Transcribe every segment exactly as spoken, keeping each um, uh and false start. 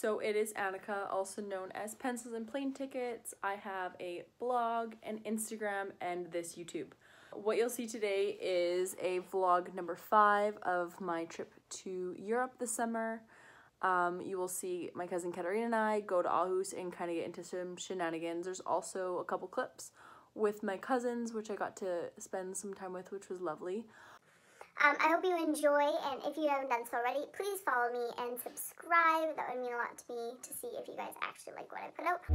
So it is Annika, also known as Pencils and Plane Tickets. I have a blog, an Instagram, and this YouTube. What you'll see today is a vlog number five of my trip to Europe this summer. Um, you will see my cousin Katarina and I go to Aarhus and kind of get into some shenanigans. There's also a couple clips with my cousins, which I got to spend some time with, which was lovely. Um, I hope you enjoy, and if you haven't done so already, please follow me and subscribe. That would mean a lot to me to see if you guys actually like what I put out.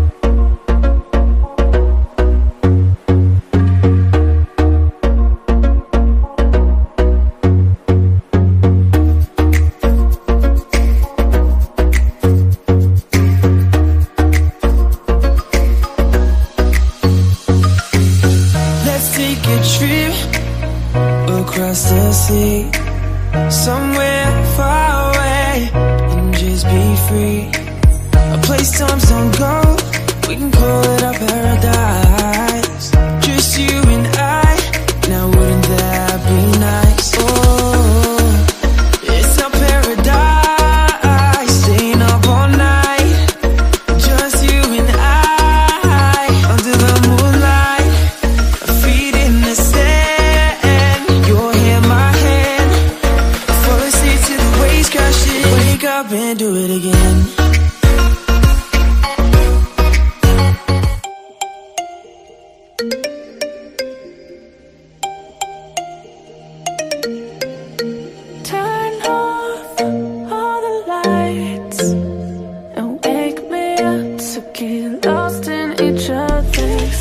Let's take a trip across the sea, somewhere far away, and just be free. A place times don't go, we can call it our paradise. Just you and I, now wouldn't that be nice? Oh, it's our paradise, staying up all night. Just you and I, under the moonlight, our feet in the sand. Your hand, my hand, fall asleep to the waves crashing. Wake up and do it again. Turn off all the lights and wake me up to get lost in each other's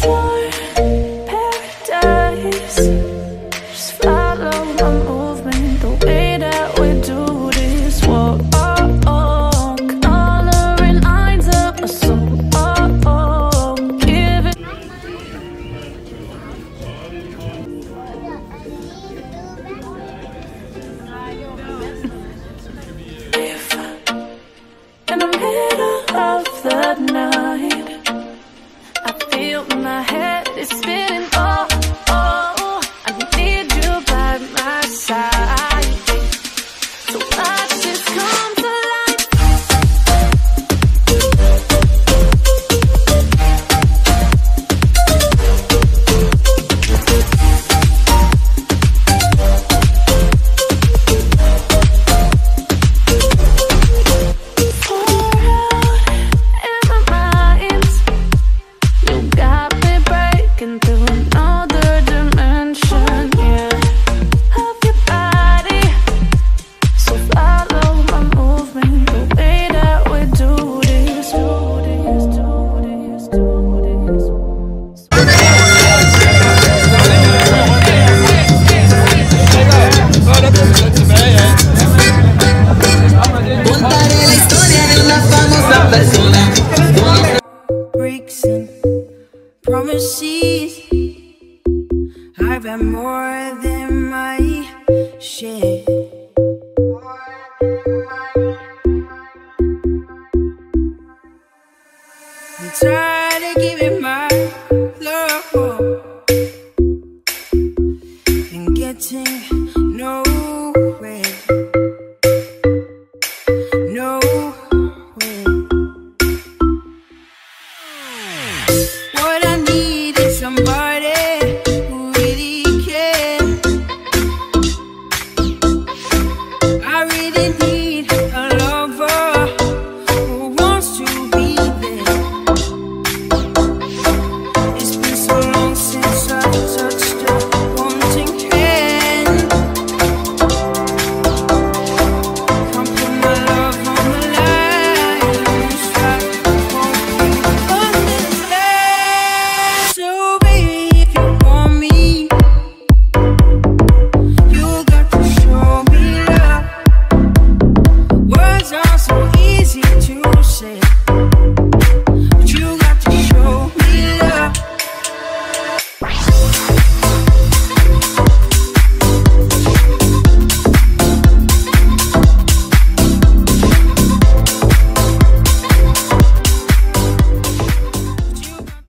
paradise. Just follow my movement, the way that we do this. Whoa, oh, oh, coloring lines up my soul. Oh, oh, give it. In the middle of the night, I feel my head is spinning. Oh, oh, I need you by my side. So watch this come to life. Pour out in my mind, you got me breaking through another dimension, yeah, of your body. So follow my movement, the way that we do this, do this, do this, do this. Contaré la historia de una famosa persona. Breaks and promises, I've had more than my share. I'm tired of giving my